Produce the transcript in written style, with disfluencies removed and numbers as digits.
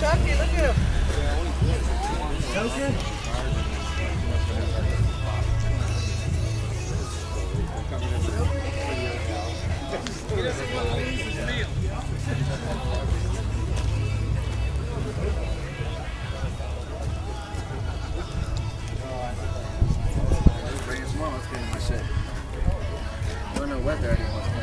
Chucky, look at him. Okay. He doesn't want to lose his meal. Bring it tomorrow, let's get in my shit. I don't know what that is.